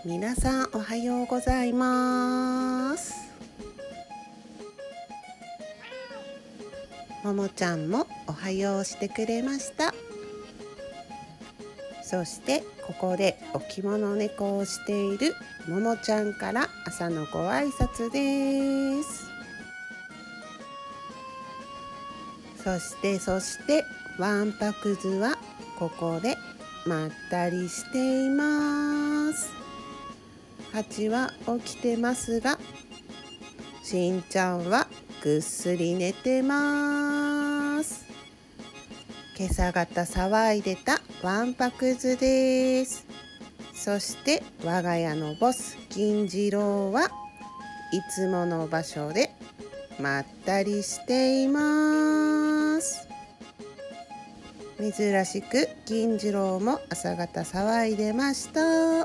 皆さんおはようございます。ももちゃんもおはようしてくれました。そしてここでお着物猫をしているももちゃんから朝のご挨拶です。そしてわんぱくずはここでまったりしています。ハチは起きてますが、しんちゃんはぐっすり寝てます。今朝方騒いでたわんぱくずです。そして我が家のボス銀次郎はいつもの場所でまったりしています。珍しく銀次郎も朝方騒いでました。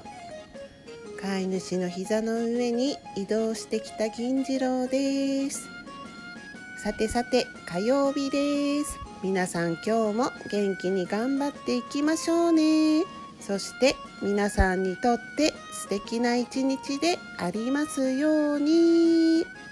飼い主の膝の上に移動してきた銀次郎です。さて火曜日です。皆さん今日も元気に頑張っていきましょうね。そして皆さんにとって素敵な一日でありますように。